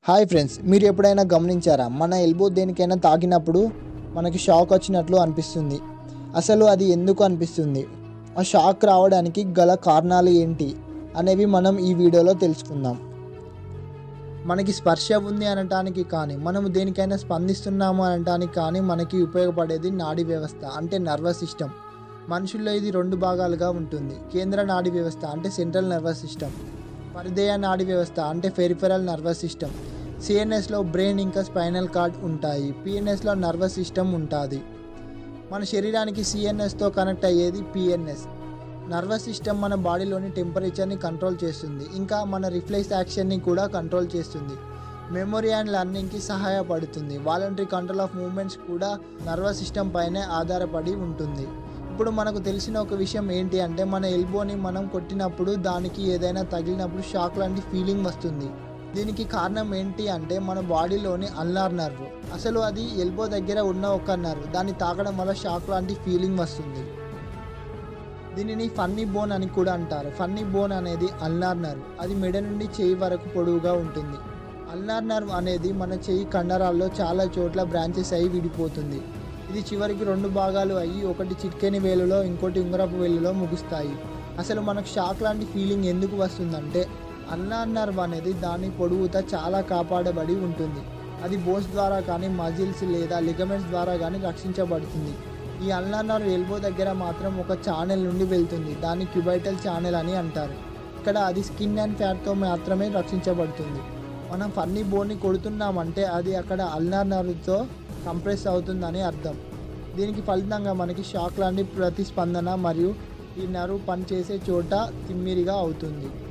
Hi friends, మీరు ఎప్పుడైనా గమనించారా? మన ఎల్బో దేనికైనా తాకినప్పుడు మనకి షాక్ వచ్చినట్లు అనిపిస్తుంది. అసలు అది ఎందుకు అనిపిస్తుంది, ఆ షాక్ రావడానికి గల కారణాలు ఏంటి అనేవి మనం ఈ వీడియోలో తెలుసుకుందాం. మనకి స్పర్శ ఉంది అనటానికి కానీ, మనము దేనికైనా స్పందిస్తున్నాము అనటానికి కానీ మనకి ఉపయోగపడేది నాడీ వ్యవస్థ అంటే నర్వస్ సిస్టమ్. మనుషుల్లో ఇది రెండు భాగాలుగా ఉంటుంది. కేంద్ర నాడీ వ్యవస్థ అంటే సెంట్రల్ నర్వస్ సిస్టమ్, పరిధేయ నాడీ వ్యవస్థ అంటే పెరిఫెరల్ నర్వస్ సిస్టమ్. సిఎన్ఎస్లో బ్రెయిన్ ఇంకా స్పైనల్ కార్డ్ ఉంటాయి. పిఎన్ఎస్లో నర్వస్ సిస్టమ్ ఉంటుంది. మన శరీరానికి సిఎన్ఎస్తో కనెక్ట్ అయ్యేది పిఎన్ఎస్. నర్వస్ సిస్టమ్ మన బాడీలోని టెంపరేచర్ని కంట్రోల్ చేస్తుంది, ఇంకా మన రిఫ్లెక్స్ యాక్షన్ని కూడా కంట్రోల్ చేస్తుంది. మెమొరీ అండ్ లెర్నింగ్కి సహాయపడుతుంది. వాలంటరీ కంట్రోల్ ఆఫ్ మూమెంట్స్ కూడా నర్వస్ సిస్టమ్ పైనే ఆధారపడి ఉంటుంది. ఇప్పుడు మనకు తెలిసిన ఒక విషయం ఏంటి అంటే, మన ఎల్బోని మనం కొట్టినప్పుడు దానికి ఏదైనా తగిలినప్పుడు షాక్ లాంటి ఫీలింగ్ వస్తుంది. దీనికి కారణం ఏంటి అంటే మన బాడీలోని అల్నార్ నర్వ్. అసలు అది ఎల్బో దగ్గర ఉన్న ఒక నర్వ్, దాన్ని తాకడం వల్ల షాక్ లాంటి ఫీలింగ్ వస్తుంది. దీనిని ఫన్నీ బోన్ అని కూడా అంటారు. ఫన్నీ బోన్ అనేది అల్నార్ నర్వ్. అది మెడ నుండి చెయ్యి వరకు పొడవుగా ఉంటుంది. అల్నార్ నర్వ్ అనేది మన చెయ్యి కండరాల్లో చాలా చోట్ల బ్రాంచెస్ అయ్యి విడిపోతుంది. ఇది చివరికి రెండు భాగాలు అయ్యి, ఒకటి చిటికెని వేలులో, ఇంకోటి ఉంగరపు వేలులో ముగుస్తాయి. అసలు మనకు షాక్ లాంటి ఫీలింగ్ ఎందుకు వస్తుందంటే, అల్నార్ నర్వ్ అనేది దాని పొడవుతో చాలా కాపాడబడి ఉంటుంది. అది బోన్స్ ద్వారా కానీ, మజిల్స్ లేదా లిగమెంట్స్ ద్వారా కానీ రక్షించబడుతుంది. ఈ అల్నార్ నర్వ్ ఎల్బో దగ్గర మాత్రం ఒక ఛానల్ నుండి వెళ్తుంది. దాన్ని క్యూబైటల్ ఛానల్ అని అంటారు. ఇక్కడ అది స్కిన్ అండ్ ఫ్యాట్తో మాత్రమే రక్షించబడుతుంది. మనం ఫన్నీ బోన్ని కొడుతున్నామంటే అది అక్కడ అల్నార్ నర్వ్తో కంప్రెస్ అవుతుందని అర్థం. దీనికి ఫలితంగా మనకి షాక్ లాంటి ప్రతిస్పందన మరియు ఈ నర్వ్ పనిచేసే చోట తిమ్మిరిగా అవుతుంది.